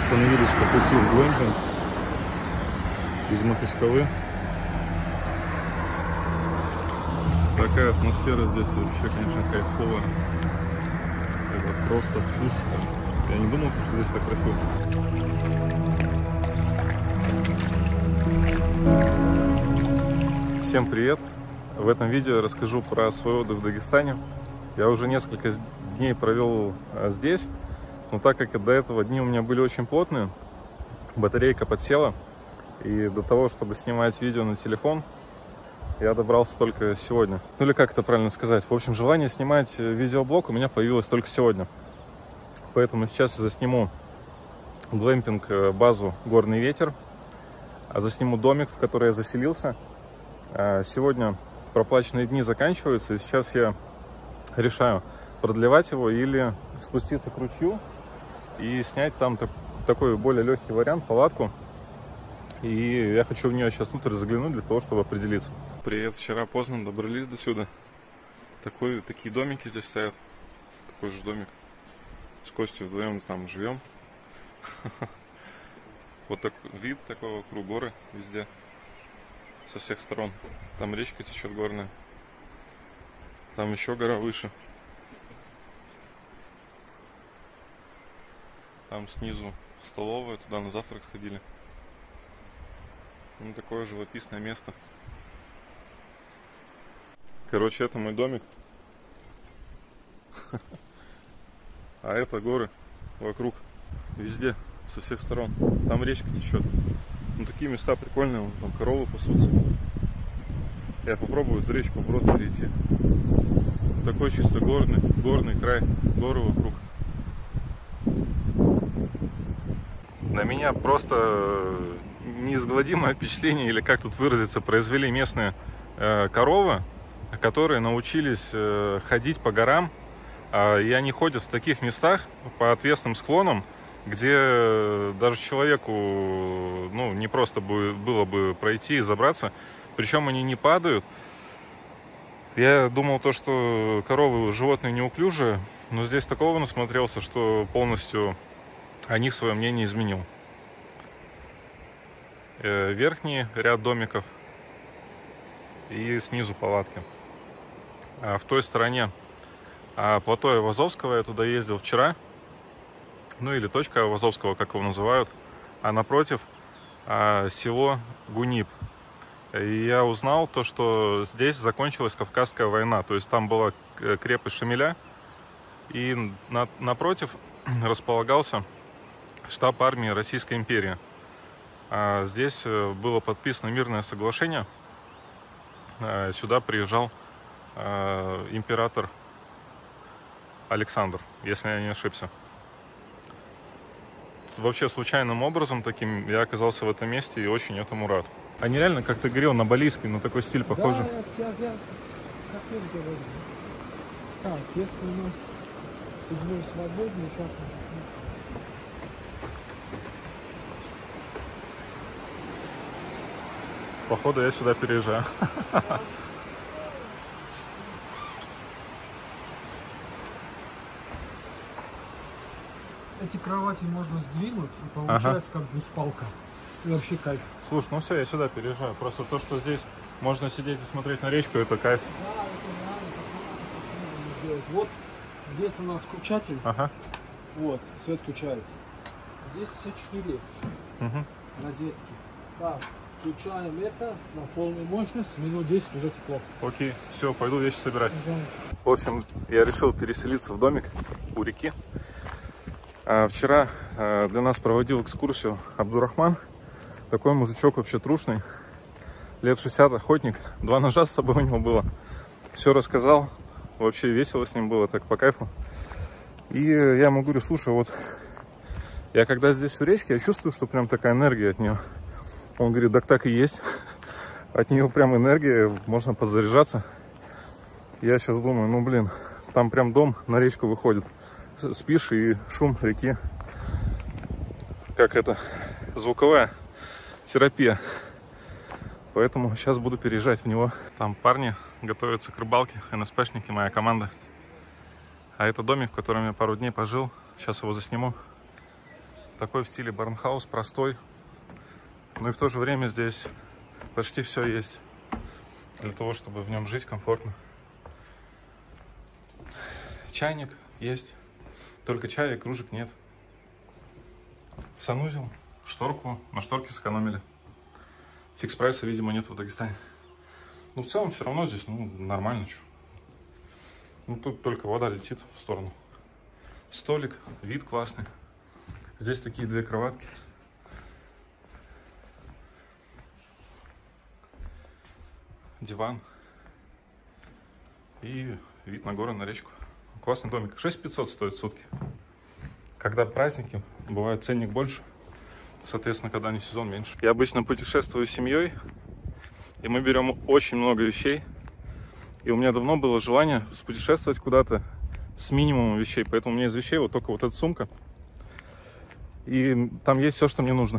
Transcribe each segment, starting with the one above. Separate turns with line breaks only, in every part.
Остановились по пути в глэмпинг из Махачкалы. Такая атмосфера здесь вообще, конечно, кайфовая. Это просто пушка. Я не думал, что здесь так красиво. Всем привет! В этом видео я расскажу про свой отдых в Дагестане. Я уже несколько дней провел здесь, но так как до этого дни у меня были очень плотные, батарейка подсела, и до того, чтобы снимать видео на телефон, я добрался только сегодня. Ну или как это правильно сказать? В общем, желание снимать видеоблог у меня появилось только сегодня. Поэтому сейчас я засниму глэмпинг базу «Горный ветер», засниму домик, в который я заселился. Сегодня проплаченные дни заканчиваются, и сейчас я решаю, продлевать его или спуститься к ручью и снять там такой более легкий вариант, палатку. И я хочу в нее сейчас внутрь заглянуть для того, чтобы определиться. Привет, вчера поздно добрались до сюда. Такие домики здесь стоят. Такой же домик. С Костей вдвоем там живем. Вот такой вид такой вокруг, горы везде. Со всех сторон. Там речка течет горная. Там еще гора выше. Там снизу столовая, туда на завтрак сходили. Ну, такое живописное место. Короче, это мой домик. А это горы вокруг, везде, со всех сторон. Там речка течет. Ну, такие места прикольные, вон, там коровы пасутся. Я попробую эту речку вброд перейти. Такой чисто горный край, горы вокруг. На меня просто неизгладимое впечатление, или как тут выразиться, произвели местные коровы, которые научились ходить по горам. И они ходят в таких местах, по отвесным склонам, где даже человеку, ну, не просто было бы пройти и забраться. Причем они не падают. Я думал, что коровы животные неуклюжие, но здесь такого насмотрелся, что полностью о них свое мнение изменил. Верхний ряд домиков и снизу палатки. А в той стороне плато Айвазовского, я туда ездил вчера. Ну или точка Айвазовского, как его называют. А напротив село Гунип. И я узнал то, что здесь закончилась Кавказская война. То есть там была крепость Шамиля. И напротив располагался штаб армии Российской империи. Здесь было подписано мирное соглашение. Сюда приезжал император Александр, если я не ошибся. Вообще случайным образом таким я оказался в этом месте и очень этому рад. Они реально, как ты говорил, на балийский, на такой стиль похожи.
Да, я как я говорю. Так, если у нас 7 свободный, сейчас мы...
Походу я сюда переезжаю.
Эти кровати можно сдвинуть, и получается как двуспалка. И вообще кайф.
Слушай, ну все, я сюда переезжаю. Просто то, что здесь можно сидеть и смотреть на речку, это кайф.
Да, это реально так вот здесь у нас включатель. Вот, свет включается. Здесь все 4 розетки. Так, включаем это на полную мощность, минут 10 уже тепло.
Окей, все, пойду вещи собирать. В общем, я решил переселиться в домик у реки. Вчера для нас проводил экскурсию Абдурахман. Такой мужичок вообще трушный. Лет 60, охотник. 2 ножа с собой у него было. Все рассказал. Вообще весело с ним было, так по кайфу. И я ему говорю, слушай, вот я когда здесь у речки, я чувствую, что прям такая энергия от нее. Он говорит, так и есть. От нее прям энергия, можно подзаряжаться. Я сейчас думаю, ну блин, там прям дом на речку выходит. Спишь и шум реки. Как это? Звуковая терапия. Поэтому сейчас буду переезжать в него. Там парни готовятся к рыбалке, НСПшники, моя команда. А это домик, в котором я пару дней пожил. Сейчас его засниму. Такой в стиле барнхаус, простой. Но и в то же время здесь почти все есть для того, чтобы в нем жить комфортно. Чайник есть, только чая и кружек нет. Санузел, шторку, на шторке сэкономили. Фикс-прайса, видимо, нет в Дагестане. Но в целом все равно здесь, ну, нормально. Чё. Ну, тут только вода летит в сторону. Столик, вид классный. Здесь такие 2 кроватки. Диван. И вид на горы, на речку. Классный домик. 6500 стоит в сутки. Когда праздники, бывает ценник больше. Соответственно, когда не сезон, меньше. Я обычно путешествую с семьей. И мы берем очень много вещей. И у меня давно было желание путешествовать куда-то с минимумом вещей. Поэтому у меня из вещей вот только вот эта сумка. И там есть все, что мне нужно.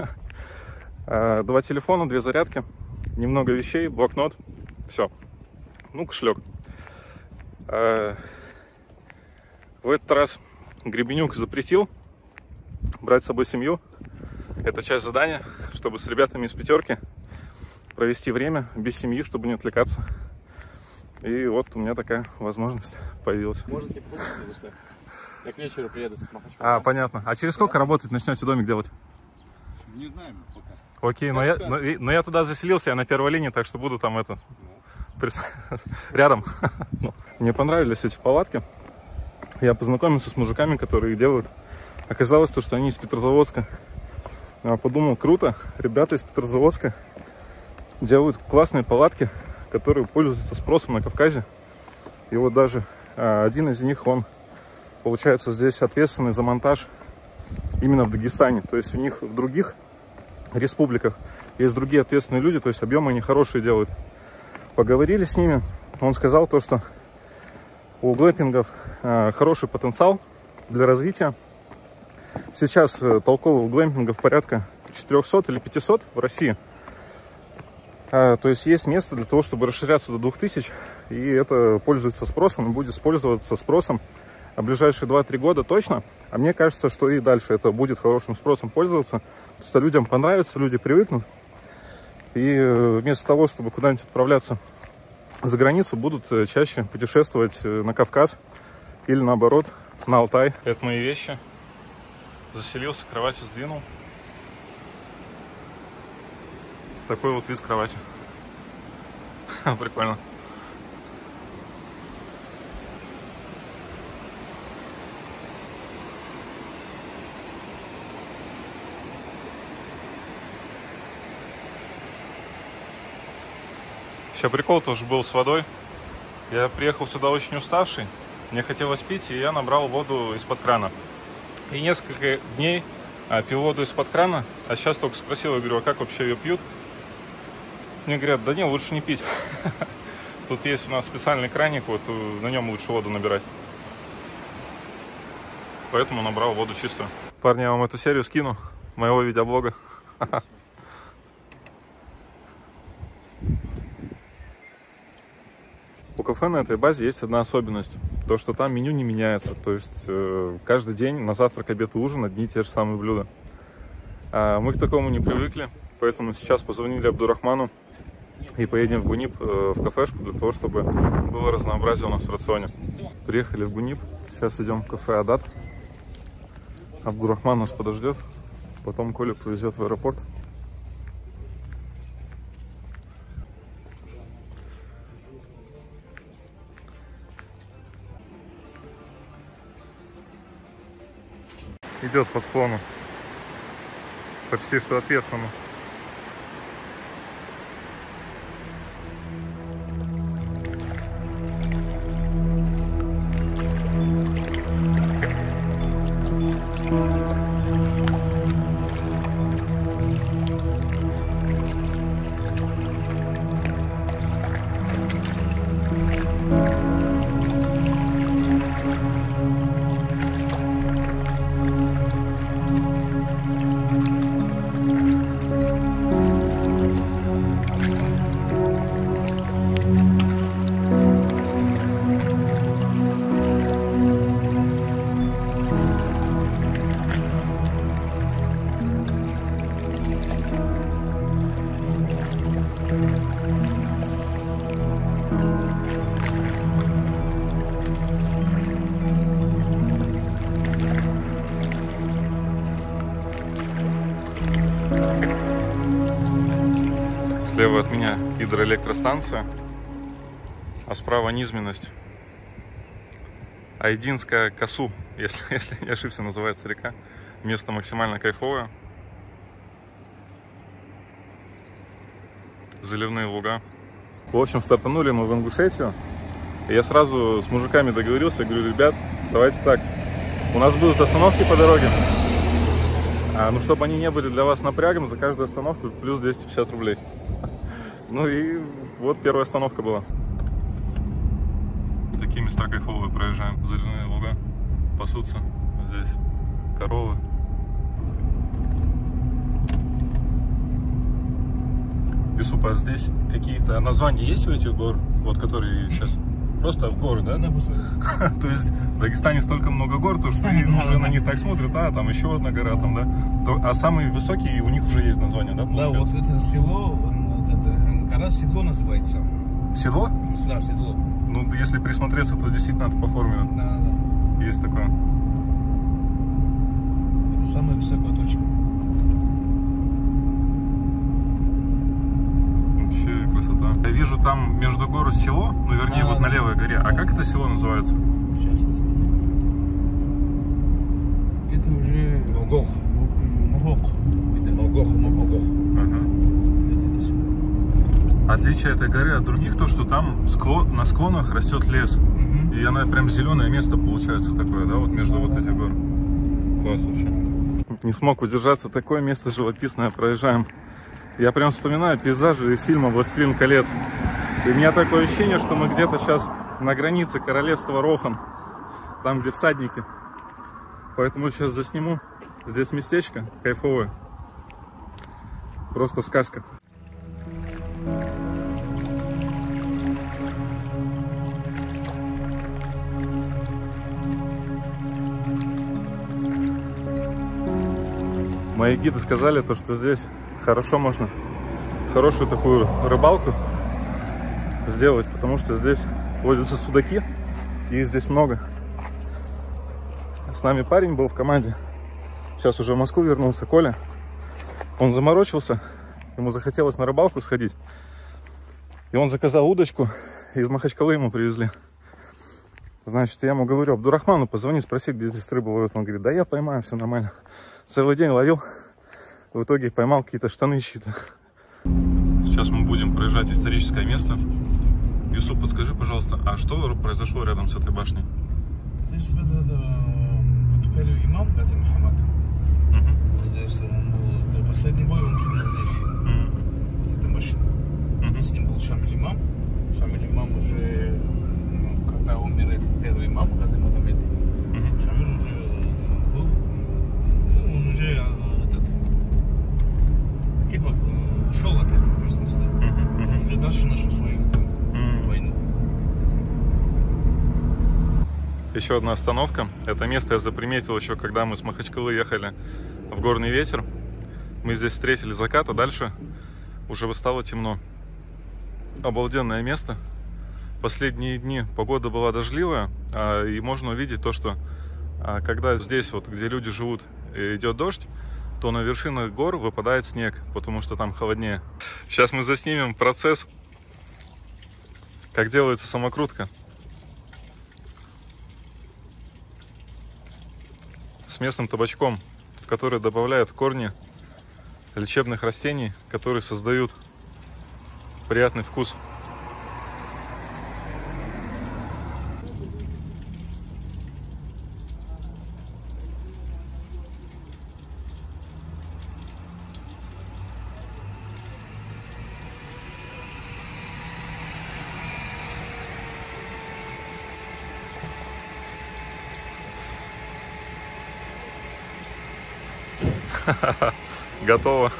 2 телефона, 2 зарядки, немного вещей, блокнот. Все. Ну, кошелек. В этот раз Гребенюк запретил брать с собой семью. Это часть задания, чтобы с ребятами из пятерки провести время без семьи, чтобы не отвлекаться. И вот у меня такая возможность появилась.
Может, не получится, потому что я к вечеру приеду с Махачкалы.
Понятно. А через сколько работать начнете домик делать?
Не знаем пока.
Окей, но я туда заселился, я на первой линии, так что буду там рядом. Мне понравились эти палатки. Я познакомился с мужиками, которые их делают. Оказалось, что они из Петрозаводска. Подумал, круто, ребята из Петрозаводска делают классные палатки, которые пользуются спросом на Кавказе. И вот даже один из них, он, получается, здесь ответственный за монтаж именно в Дагестане. То есть у них в других республиках есть другие ответственные люди, то есть объемы они хорошие делают. Поговорили с ними, он сказал то, что у глэмпингов хороший потенциал для развития. Сейчас толковых глэмпингов порядка 400 или 500 в России. То есть есть место для того, чтобы расширяться до 2000, и это пользуется спросом, и будет пользоваться спросом в ближайшие 2-3 года точно. А мне кажется, что и дальше это будет хорошим спросом пользоваться, потому что людям понравится, люди привыкнут. И вместо того, чтобы куда-нибудь отправляться за границу, будут чаще путешествовать на Кавказ или наоборот на Алтай. Это мои вещи. Заселился, кровати сдвинул. Такой вот вид с кровати. Прикольно. Сейчас прикол тоже был с водой. Я приехал сюда очень уставший. Мне хотелось пить, и я набрал воду из-под крана. И несколько дней пил воду из-под крана. А сейчас только спросил, я говорю, а как вообще ее пьют? Мне говорят, да не, лучше не пить. Тут есть у нас специальный краник, вот на нем лучше воду набирать. Поэтому набрал воду чистую. Парни, я вам эту серию скину, моего видеоблога. У кафе на этой базе есть одна особенность. То, что там меню не меняется. То есть каждый день на завтрак, обед и ужин одни и те же самые блюда. Мы к такому не привыкли. Поэтому сейчас позвонили Абдурахману и поедем в Гунип в кафешку для того, чтобы было разнообразие у нас в рационе. Приехали в Гунип. Сейчас идем в кафе Адат. Абдурахман нас подождет. Потом Коля повезет в аэропорт. Идет по склону. Почти что ответственно. Слева от меня гидроэлектростанция, а справа низменность. Айдинская Касу, если не ошибся, называется река. Место максимально кайфовое. Заливные луга. В общем, стартанули мы в Ингушетию. И я сразу с мужиками договорился, я говорю: ребят, давайте так, у нас будут остановки по дороге. Ну, чтобы они не были для вас напрягом, за каждую остановку плюс 250 рублей. Ну и вот первая остановка была. Такие места кайфовые проезжаем. Заливные луга, пасутся здесь коровы. Юсупа, здесь какие-то названия есть у этих гор, вот которые сейчас просто горы, да? Да, то есть в Дагестане столько много гор, то что уже на них так смотрят, там еще одна гора там, да? А самые высокие у них уже есть название, да?
Да, вот это село, гора Седло называется.
Седло?
Да, Седло.
Ну, если присмотреться, то действительно это по форме.
Да.
Есть такое.
Это самая высокая точка.
Вообще красота. Я вижу там между гор село, ну вернее вот на левой горе. А как это село называется?
Сейчас посмотрим. Это уже Могох.
Отличие этой горы от других то, что там на склонах растет лес. И она прям зеленое место получается такое, да, вот между вот этих гор. Класс вообще. Не смог удержаться, такое место живописное проезжаем. Я прям вспоминаю пейзажи из фильма «Властелин колец». И у меня такое ощущение, что мы где-то сейчас на границе королевства Рохан. Там, где всадники. Поэтому сейчас засниму. Здесь местечко кайфовое. Просто сказка. Мои гиды сказали, что здесь хорошо можно хорошую такую рыбалку сделать, потому что здесь водятся судаки, и их здесь много. С нами парень был в команде, сейчас уже в Москву вернулся, Коля. Он заморочился, ему захотелось на рыбалку сходить, и он заказал удочку, из Махачкалы ему привезли. Значит, я ему говорю: Абдурахману позвони, спроси, где здесь рыбу ловят. Он говорит: да я поймаю, все нормально. Целый день ловил, в итоге поймал какие-то штаны чьи-то. Сейчас мы будем проезжать историческое место. Юсуп, подскажи, пожалуйста, а что произошло рядом с этой башней?
Здесь первый имам Гази Мухаммад. Здесь он был, последний бой он принял здесь. Вот эта башня. С ним был Шамиль имам. Шамиль имам уже, когда умер этот первый имам Гази Магомед, Шамиль уже был, он уже типа ушел от этой местности. Он уже дальше начал свою войну.
Еще одна остановка. Это место я заприметил еще, когда мы с Махачкалы ехали в Горный Ветер. Мы здесь встретили закат, а дальше уже стало темно. Обалденное место. Последние дни погода была дождливая, и можно увидеть то, что когда здесь, вот где люди живут, идет дождь, то на вершинах гор выпадает снег, потому что там холоднее. Сейчас мы заснимем процесс, как делается самокрутка. С местным табачком, в который добавляют корни лечебных растений, которые создают приятный вкус. Готово.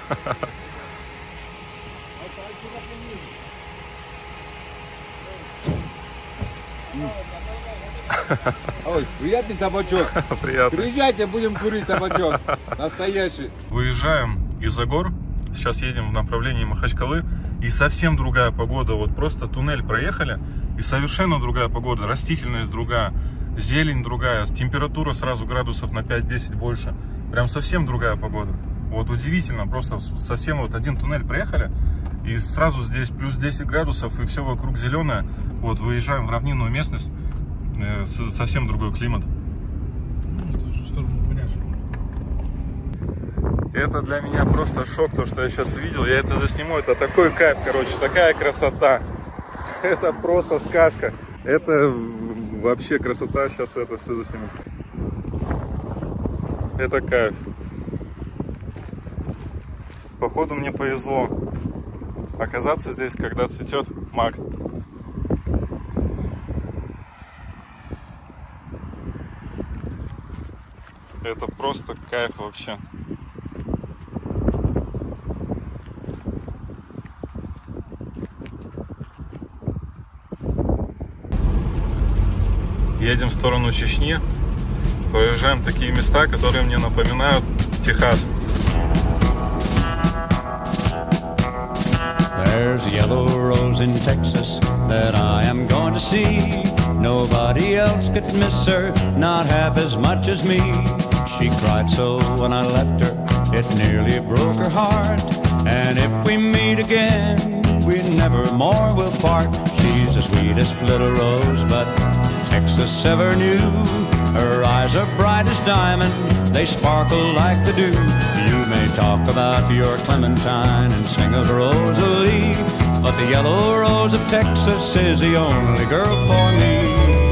Ой, приятный табачок.
Приятно.
Приезжайте, будем курить табачок. Настоящий.
Выезжаем из-за гор. Сейчас едем в направлении Махачкалы. И совсем другая погода. Вот просто туннель проехали. И совершенно другая погода. Растительность другая. Зелень другая. Температура сразу градусов на 5-10 больше. Прям совсем другая погода. Вот удивительно, просто совсем вот один туннель проехали, и сразу здесь плюс 10 градусов, и все вокруг зеленое. Вот выезжаем в равнинную местность, совсем другой климат.
Ну, это уже в сторону Бурятска.
Это для меня просто шок, то, что я сейчас увидел. Я это засниму, это такой кайф, короче, такая красота. Это просто сказка. Это вообще красота, сейчас это все засниму. Это кайф. Походу мне повезло оказаться здесь, когда цветет мак. Это просто кайф вообще. Едем в сторону Чечни, проезжаем такие места, которые мне напоминают Техас.
There's a yellow rose in Texas that I am going to see. Nobody else could miss her, not half as much as me. She cried so when I left her, it nearly broke her heart. And if we meet again, we never more will part. She's the sweetest little rose, but Texas ever knew. Her eyes are bright as diamond, they sparkle like the dew. You may talk about your Clementine and sing of Rosalie, but the yellow rose of Texas is the only girl for me.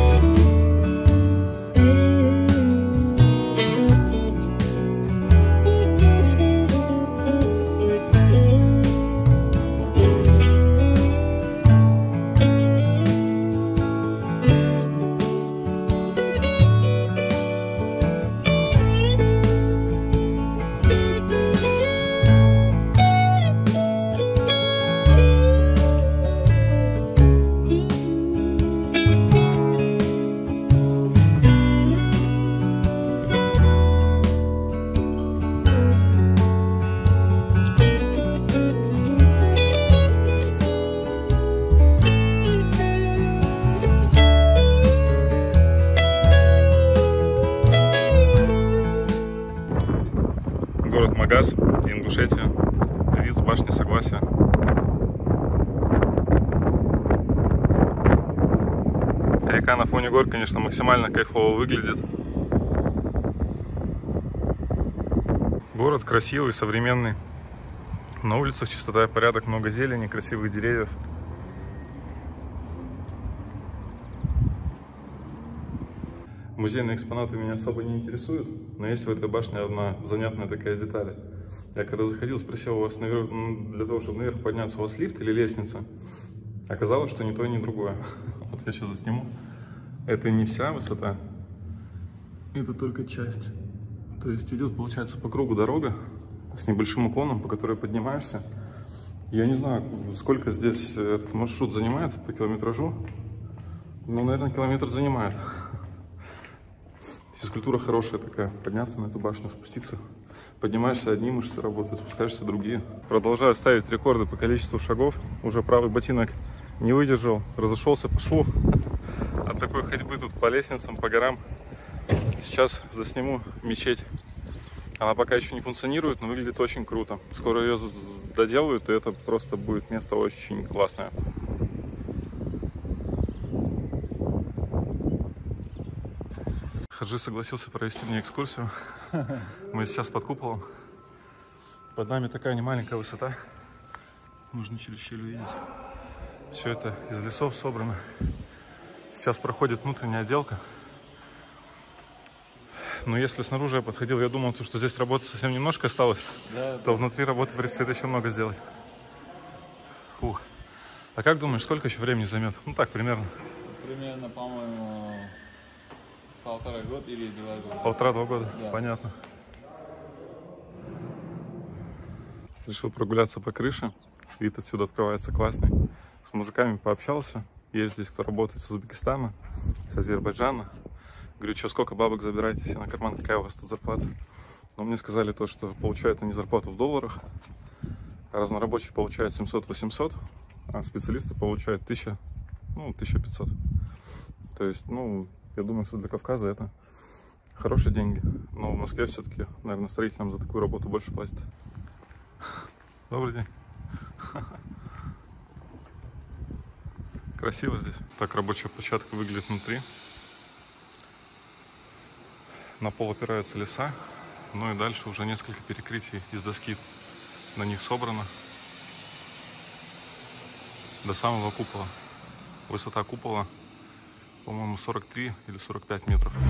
Город Магаз, Ингушетия, вид с башни Согласия. Река на фоне гор, конечно, максимально кайфово выглядит. Город красивый, современный. На улицах чистота и порядок, много зелени, красивых деревьев. Музейные экспонаты меня особо не интересуют, но есть в этой башне одна занятная такая деталь. Я когда заходил, спросил у вас наверх, для того, чтобы наверх подняться, у вас лифт или лестница? Оказалось, что ни то, ни другое. Вот я сейчас засниму. Это не вся высота, это только часть. То есть идет, получается, по кругу дорога с небольшим уклоном, по которой поднимаешься. Я не знаю, сколько здесь этот маршрут занимает по километражу, но, наверное, километр занимает. Физкультура хорошая такая, подняться на эту башню, спуститься. Поднимаешься, одни мышцы работают, спускаешься другие. Продолжаю ставить рекорды по количеству шагов. Уже правый ботинок не выдержал, разошелся по шву. От такой ходьбы тут по лестницам, по горам. Сейчас засниму мечеть. Она пока еще не функционирует, но выглядит очень круто. Скоро ее доделают, и это просто будет место очень классное. Хаджи согласился провести мне экскурсию. Мы сейчас под куполом. Под нами такая немаленькая высота. Нужно через щель увидеть. Все это из лесов собрано. Сейчас проходит внутренняя отделка. Но если снаружи я подходил, я думал, что здесь работы совсем немножко осталось, то внутри работы предстоит еще много сделать. Фух. А как думаешь, сколько еще времени займет? Ну так, примерно.
Примерно, по-моему, 1,5 года или 2 года.
1,5-2 года, да. Понятно. Решил прогуляться по крыше. Вид отсюда открывается классный. С мужиками пообщался. Есть здесь кто работает с Узбекистана, с Азербайджана. Говорю, что, сколько бабок забираете себе на карман, какая у вас тут зарплата? Но мне сказали то, что получают они зарплату в долларах. Разнорабочий получает 700-800, а специалисты получают 1000, ну, 1500. То есть, ну, я думаю, что для Кавказа это Хорошие деньги. Но в Москве все-таки, наверное, строителям за такую работу больше платят. Добрый день. Красиво здесь. Так рабочая площадка выглядит внутри. На пол опираются леса. Ну и дальше уже несколько перекрытий из доски на них собрано. До самого купола. Высота купола, по-моему, 43 или 45 метров.